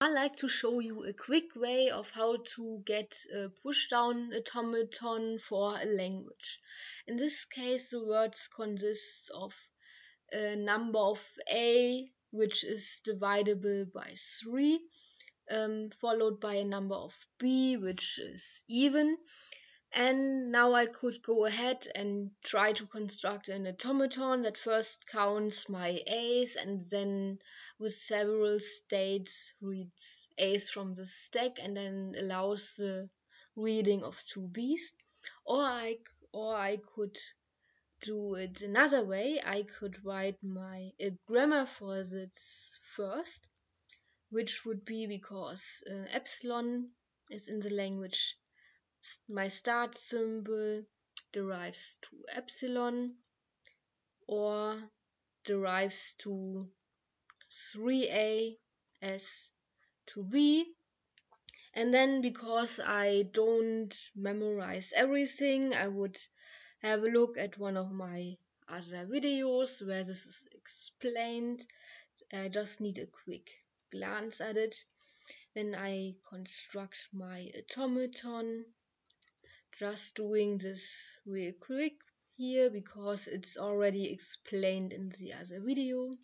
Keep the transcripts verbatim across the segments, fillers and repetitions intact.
I like to show you a quick way of how to get a push-down automaton for a language. In this case, the words consist of a number of a, which is divisible by three, um, followed by a number of b, which is even. And now I could go ahead and try to construct an automaton that first counts my a's and then with several states reads a's from the stack and then allows the reading of two b's. Or I, or I could do it another way. I could write my a grammar for this first, which would be because uh, epsilon is in the language my start symbol derives to epsilon or derives to three a as to b. And then because I don't memorize everything, I would have a look at one of my other videos where this is explained. I just need a quick glance at it. Then I construct my automaton. Just doing this real quick here because it's already explained in the other video.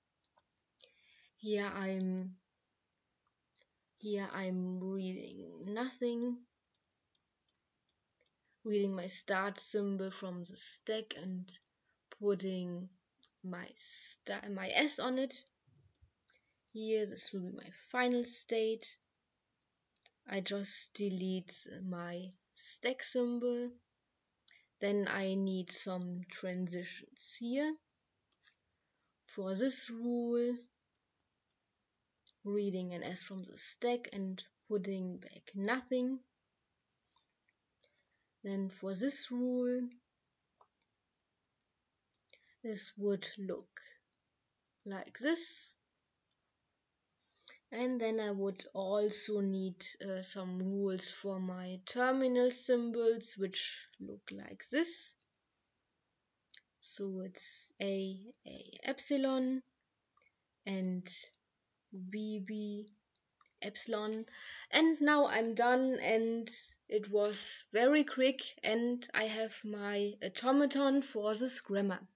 Here I'm here I'm reading nothing, reading my start symbol from the stack and putting my st my s on it. Here this will be my final state. I just delete my stack symbol. Then I need some transitions here. For this rule, reading an S from the stack and putting back nothing. Then for this rule, this would look like this. And then I would also need uh, some rules for my terminal symbols, which look like this. So it's A, A, epsilon, and B, B, epsilon. And now I'm done, and it was very quick, and I have my automaton for this grammar.